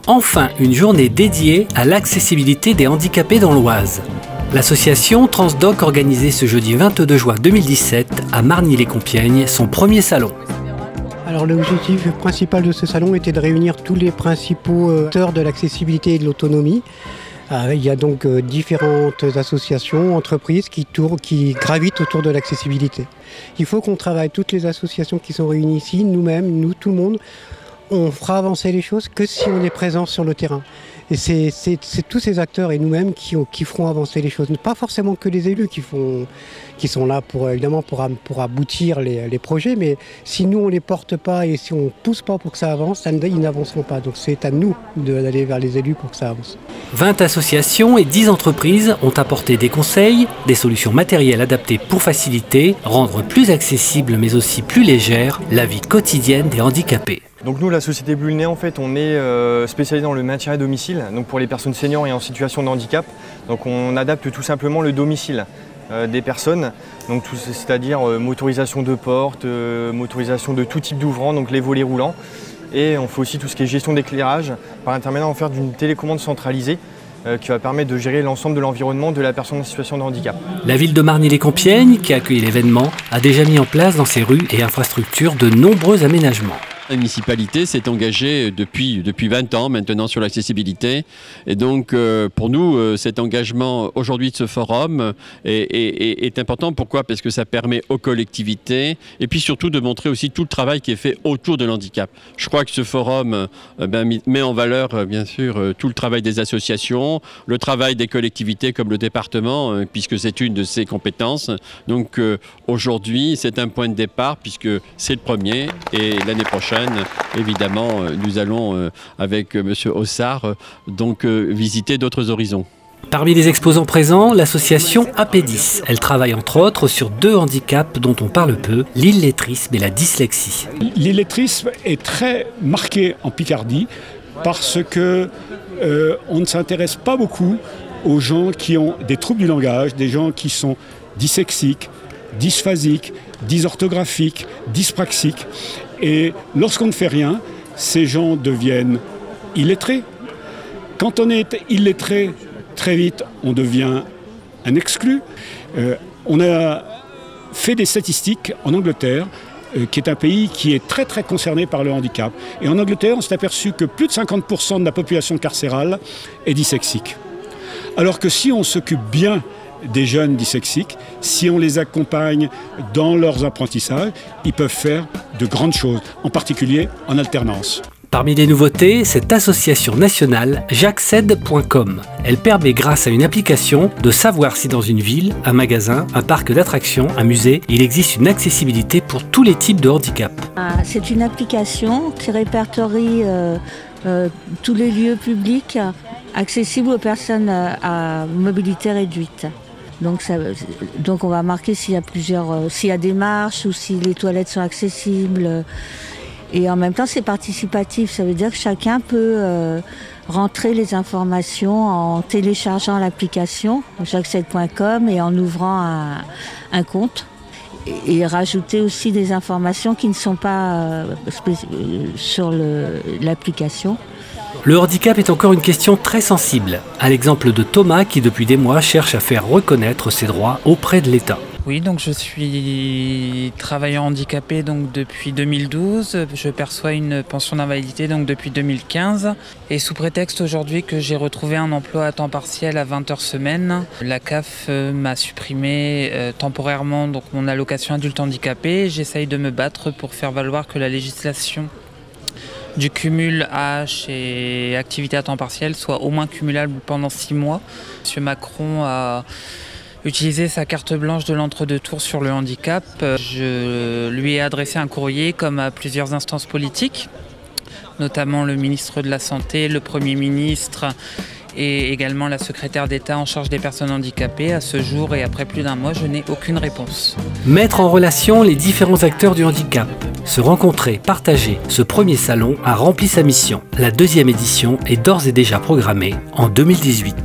enfin une journée dédiée à l'accessibilité des handicapés dans l'Oise. L'association Transdoc organisait ce jeudi 22 juin 2017 à Margny-les-Compiègnes son premier salon. Alors l'objectif principal de ce salon était de réunir tous les principaux acteurs de l'accessibilité et de l'autonomie. Il y a donc différentes associations, entreprises qui gravitent autour de l'accessibilité. Il faut qu'on travaille, toutes les associations qui sont réunies ici, nous-mêmes, nous, tout le monde, on fera avancer les choses que si on est présent sur le terrain. Et c'est tous ces acteurs et nous-mêmes qui feront avancer les choses. Pas forcément que les élus qui sont là évidemment pour aboutir les projets, mais si nous on ne les porte pas et si on ne pousse pas pour que ça avance, ils n'avanceront pas. Donc c'est à nous d'aller vers les élus pour que ça avance. 20 associations et 10 entreprises ont apporté des conseils, des solutions matérielles adaptées pour faciliter, rendre plus accessible mais aussi plus légère la vie quotidienne des handicapés. Donc nous, la société Blue Le Nez, en fait, on est spécialisé dans le maintien à domicile, donc pour les personnes seniors et en situation de handicap. Donc on adapte tout simplement le domicile des personnes, donc c'est-à-dire motorisation de porte, motorisation de tout type d'ouvrant, donc les volets roulants. Et on fait aussi tout ce qui est gestion d'éclairage par l'intermédiaire en fait, d'une télécommande centralisée qui va permettre de gérer l'ensemble de l'environnement de la personne en situation de handicap. La ville de Margny-les-Compiègnes, qui a accueilli l'événement, a déjà mis en place dans ses rues et infrastructures de nombreux aménagements. La municipalité s'est engagée depuis 20 ans maintenant sur l'accessibilité et donc pour nous cet engagement aujourd'hui de ce forum est important. Pourquoi? Parce que ça permet aux collectivités et puis surtout de montrer aussi tout le travail qui est fait autour de l'handicap. Je crois que ce forum met en valeur bien sûr tout le travail des associations, le travail des collectivités comme le département puisque c'est une de ses compétences. Donc aujourd'hui c'est un point de départ puisque c'est le premier et l'année prochaine évidemment, nous allons, avec M. Ossard, donc visiter d'autres horizons. Parmi les exposants présents, l'association AP10. Elle travaille entre autres sur 2 handicaps dont on parle peu, l'illettrisme et la dyslexie. L'illettrisme est très marqué en Picardie parce que on ne s'intéresse pas beaucoup aux gens qui ont des troubles du langage, des gens qui sont dyslexiques, dysphasiques, dysorthographiques, dyspraxiques. Et lorsqu'on ne fait rien, ces gens deviennent illettrés. Quand on est illettré, très vite, on devient un exclu. On a fait des statistiques en Angleterre, qui est un pays qui est très très concerné par le handicap. Et en Angleterre, on s'est aperçu que plus de 50% de la population carcérale est dyslexique. Alors que si on s'occupe bien des jeunes dyslexiques, si on les accompagne dans leurs apprentissages, ils peuvent faire de grandes choses, en particulier en alternance. Parmi les nouveautés, cette association nationale, j'accède.com. Elle permet, grâce à une application, de savoir si dans une ville, un magasin, un parc d'attractions, un musée, il existe une accessibilité pour tous les types de handicap. C'est une application qui répertorie tous les lieux publics accessibles aux personnes à mobilité réduite. Donc on va marquer s'il y a des marches ou si les toilettes sont accessibles. Et en même temps, c'est participatif. Ça veut dire que chacun peut rentrer les informations en téléchargeant l'application j'accède.com et en ouvrant un compte. Et rajouter aussi des informations qui ne sont pas sur l'application. Le handicap est encore une question très sensible, à l'exemple de Thomas qui depuis des mois cherche à faire reconnaître ses droits auprès de l'État. Oui, donc je suis travailleur handicapé donc depuis 2012. Je perçois une pension d'invalidité donc depuis 2015. Et sous prétexte aujourd'hui que j'ai retrouvé un emploi à temps partiel à 20 heures semaine, la CAF m'a supprimé temporairement donc mon allocation adulte handicapé. J'essaye de me battre pour faire valoir que la législation du cumul H et activité à temps partiel soit au moins cumulable pendant 6 mois. M. Macron a utilisé sa carte blanche de l'entre-deux tours sur le handicap. Je lui ai adressé un courrier comme à plusieurs instances politiques, notamment le ministre de la Santé, le Premier ministre et également la secrétaire d'État en charge des personnes handicapées. À ce jour et après plus d'1 mois, je n'ai aucune réponse. Mettre en relation les différents acteurs du handicap, se rencontrer, partager, ce premier salon a rempli sa mission. La 2e édition est d'ores et déjà programmée en 2018.